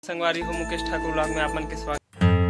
संगवारी हो मुकेश ठाकुर ब्लॉग में आप मन के स्वागत।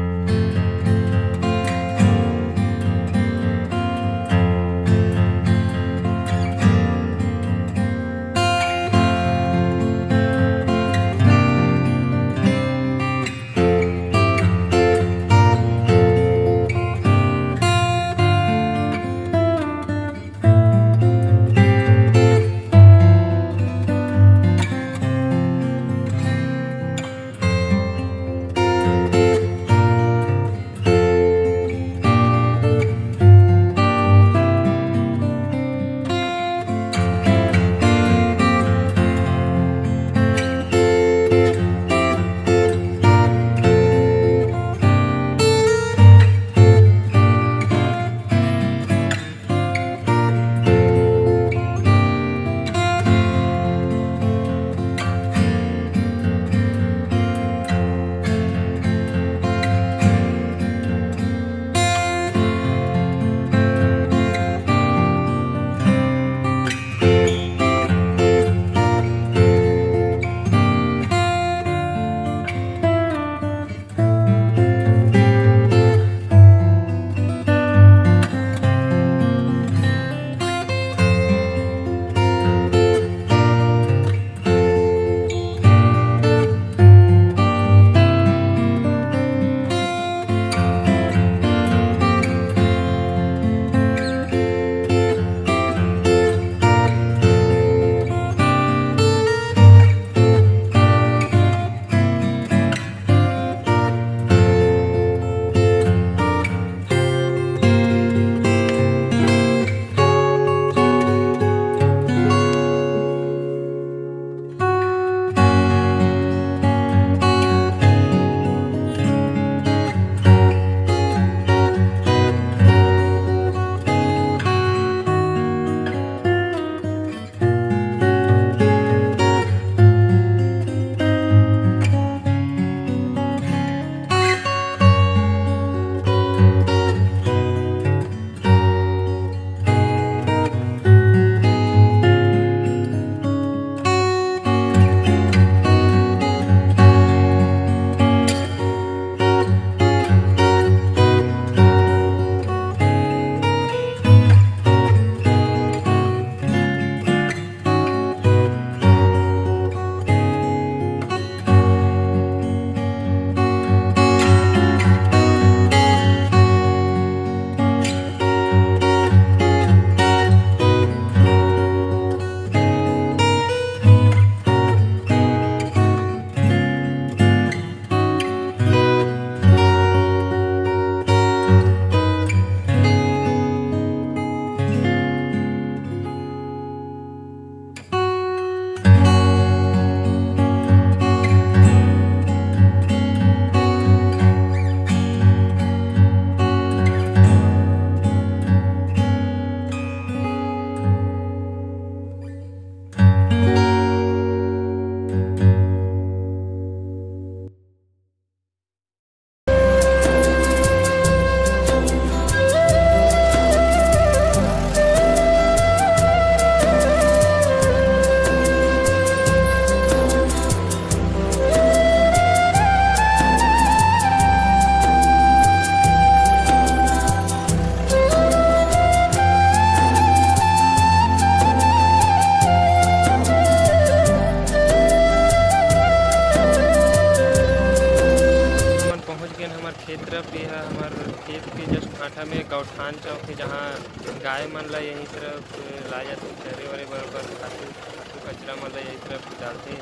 खेत तरफ भी है हमारे खेत के जस्ट कांठा में गौठान चौक है जहाँ गाय मन ला यही तरफ ला जाते चरे वरे बराबर खातू कचरा मन ला यही तरफ डालते।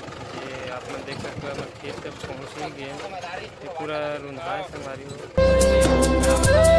ये आप मन देख सकते हो हमारे खेत तक पहुँच ही गए, पूरा रुंधा संगवारी हो।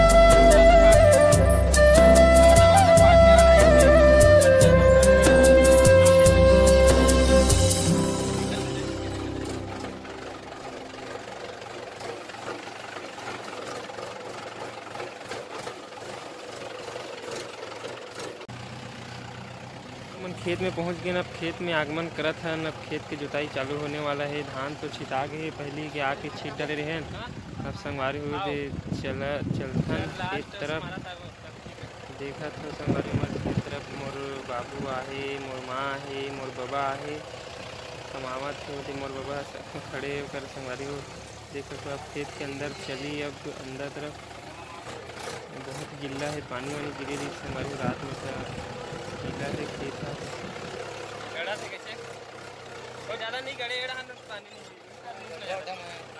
खेत में पहुंच गए, अब खेत में आगमन करत है। अब खेत की जुताई चालू होने वाला है। धान तो छिटा गए पहले के आके छीट डाले रहे। अब संगवारी हुए चलथन खेत तरफ देखा था। संगवारी हमारे खेत तरफ मोर बाबू आहे, मोर माँ आहे, मोर बाबा आहे। कमावत हो तो मोर बाबा खड़े होकर संगवारी हो देख सकते हो। अब खेत के अंदर चली, अब अंदर तरफ बहुत गिल्ला है, पानी वानी गिरे रही संगवारी हो। रात में गिल्ला है खेत का गड़ा से कैसे और ज़्यादा नहीं गड़े एड़ा पानी नहीं।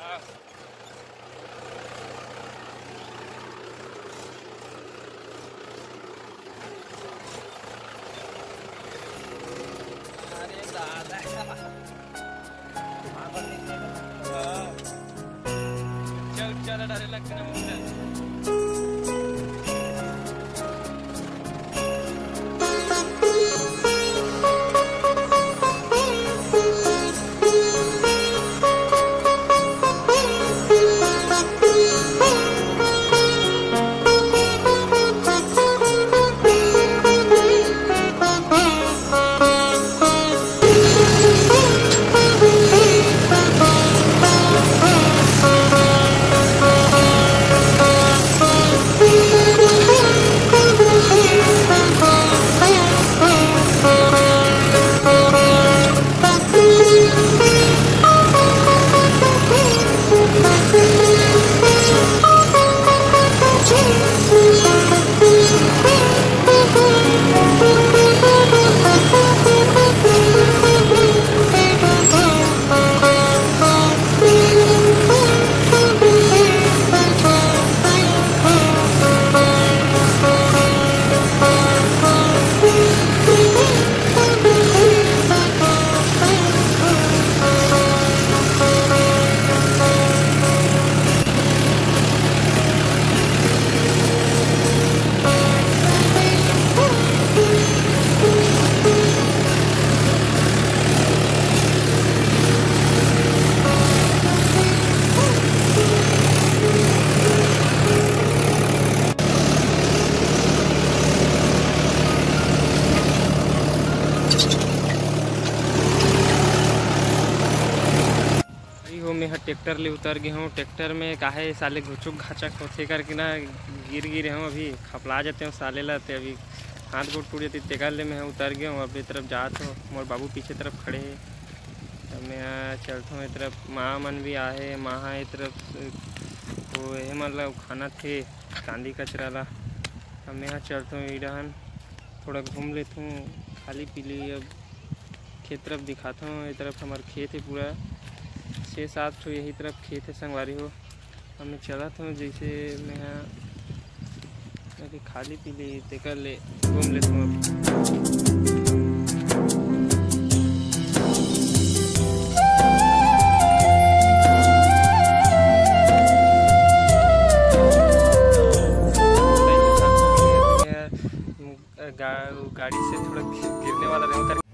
चल डरे लगते ना में ट्रैक्टर ले उतर गए हूँ। ट्रैक्टर में काहे साले घुचुक घाचक होते करके ना गिर हूँ। अभी खपला जाते हूँ साले लाते, अभी हाथ गोड़ टूट जाती। ट्रैक्टर ले मैं उतर गया हूँ, अभी तरफ जात हूँ। मोर बाबू पीछे तरफ खड़े है, अब मैं चलता हूँ। तरफ माँ मन भी आहे, माँ है तरफ तो यह मतलब खाना थे चांदी कचरा ला। अब मैं यहाँ चलता हूँ, इधर थोड़ा घूम लेता हूँ, खाली पीली। अब खेत तरफ दिखाता हूँ। ये तरफ हमारा खेत है पूरा 6-7 तो यही तरफ खेत है संगवारी हो। अब मैं चला था जैसे मैं अभी खाली पीली तेकर ले घूम लेता हूँ। गाड़ी से थोड़ा गिरने वाला रहा कर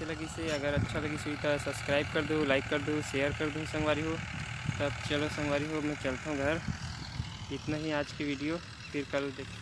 कैसे लगी से, अगर अच्छा लगी सही तो सब्सक्राइब कर दो, लाइक कर दो, शेयर कर दो संगवारी हो। तब चलो संगवारी हो, मैं चलता हूँ घर। इतना ही आज की वीडियो, फिर कल देख।